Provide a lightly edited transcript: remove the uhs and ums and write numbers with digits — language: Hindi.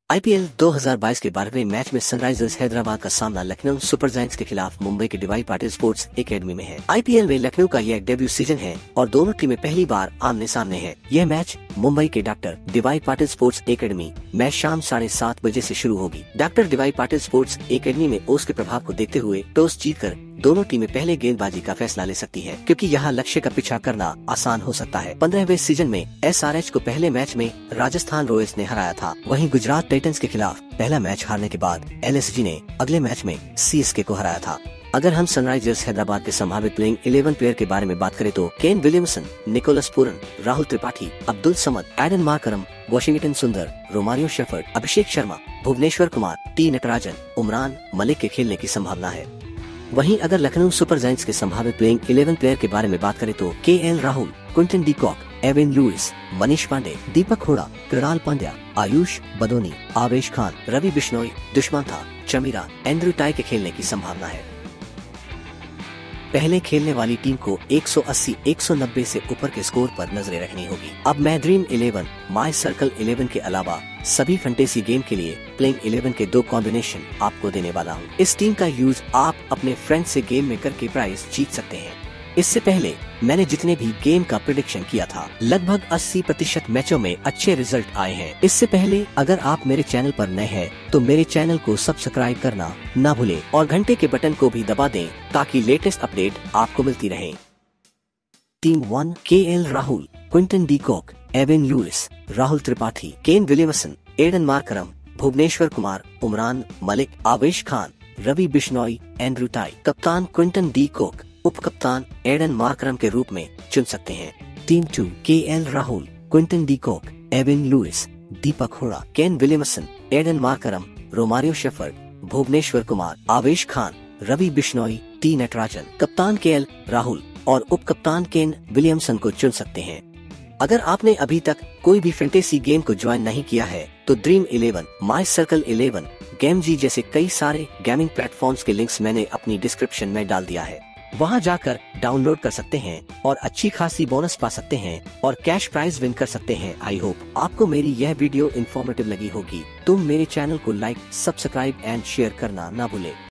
आईपीएल 2022 के 12वें मैच में सनराइजर्स हैदराबाद का सामना लखनऊ सुपर जायंट्स के खिलाफ मुंबई के डीवाई पाटिल स्पोर्ट्स एकेडमी में है। आईपीएल में लखनऊ का यह डेब्यू सीजन है और दोनों टीमें पहली बार आमने सामने हैं। यह मैच मुंबई के doctor D Y Patil sports academy match शाम 7:30 बजे से शुरू होगी। Doctor D Y Patil sports academy में ओस के प्रभाव को देखते हुए टॉस जीतकर दोनों टीमें पहले गेंदबाजी का फैसला ले सकती हैं, क्योंकि यहाँ लक्ष्य का पीछा करना आसान हो सकता है। 15वें सीजन में एसआरएच को पहले मैच में राजस्थान रॉयल्स ने हराया था। वहीं गुजरात टाइटंस के खिलाफ पहला मैच हारने के बाद एलएसजी ने अगले मैच में सीएसके को हराया था। अगर हम सनराइजर्स हैदराबाद के संभावित प्लेइंग 11 प्लेयर के बारे में बात करें तो Kane Williamson, Nicholas Pooran, Rahul Tripathi, Abdul Samad, Aiden Markram, Washington Sundar, Romario Shepherd, Abhishek Sharma, Bhuvneshwar Kumar, T Natarajan, Umran Malik के खेलने की संभावना है। वहीं अगर लखनऊ सुपर जायंट्स के संभावित प्लेइंग 11 प्लेयर के बारे में बात करें तो K L Rahul, Quinton de Kock, Evin Lewis, Manish Pandey, Deepak Hooda, Krunal Pandya, Ayush Badoni, Avesh Khan, Ravi Bishnoi, Dushmantha, Chameera, Andrew Tye के खेलने की संभावना है। पहले खेलने वाली टीम को 180-190 से ऊपर के स्कोर पर नजरें रखनी होगी। अब मैं ड्रीम 11, माई सर्कल 11 के अलावा सभी फैंटेसी गेम के लिए प्लेइंग 11 के 2 कॉम्बिनेशन आपको देने वाला हूँ। इस टीम का यूज आप अपने फ्रेंड से गेम में करके प्राइज जीत सकते हैं। इससे पहले मैंने जितने भी गेम का प्रेडिक्शन किया था, लगभग 80% मैचों में अच्छे रिजल्ट आए हैं। इससे पहले अगर आप मेरे चैनल पर नए हैं तो मेरे चैनल को सब्सक्राइब करना ना भूलें और घंटे के बटन को भी दबा दें ताकि लेटेस्ट अपडेट आपको मिलती रहे। Team 1 K L Rahul, Quinton de Kock, Evin Lewis, Rahul Tripathi, Kane Williamson, Aiden Markram, Bhuvneshwar Kumar, Umran Malik, Avesh Khan, Ravi Bishnoi, Andrew Tye. कप्तान क्विंटन डी कॉक, उप कप्तान एडन मार्करम के रूप में चुन सकते हैं। Team 2 K L Rahul, Quinton de Kock, Evin Lewis, Deepak Hooda, Kane Williamson, Aiden Markram, Romario Shepherd, Bhuvneshwar Kumar, Avesh Khan, Ravi Bishnoi, T Natarajan. कप्तान केएल राहुल और उप कप्तान केन विलियमसन को चुन सकते हैं। अगर आपने अभी तक कोई भी फैंटेसी गेम को ज्वाइन नहीं किया है तो ड्रीम 11, माई सर्कल 11, गेम जी जैसे कई सारे गेमिंग प्लेटफॉर्म्स के लिंक्स मैंने अपनी डिस्क्रिप्शन में डाल दिया है। वहां जाकर डाउनलोड कर सकते हैं और अच्छी खासी बोनस पा सकते हैं और कैश प्राइज विन कर सकते हैं। आई होप आपको मेरी यह वीडियो इन्फॉर्मेटिव लगी होगी। तुम मेरे चैनल को लाइक, सब्सक्राइब एंड शेयर करना ना भूले।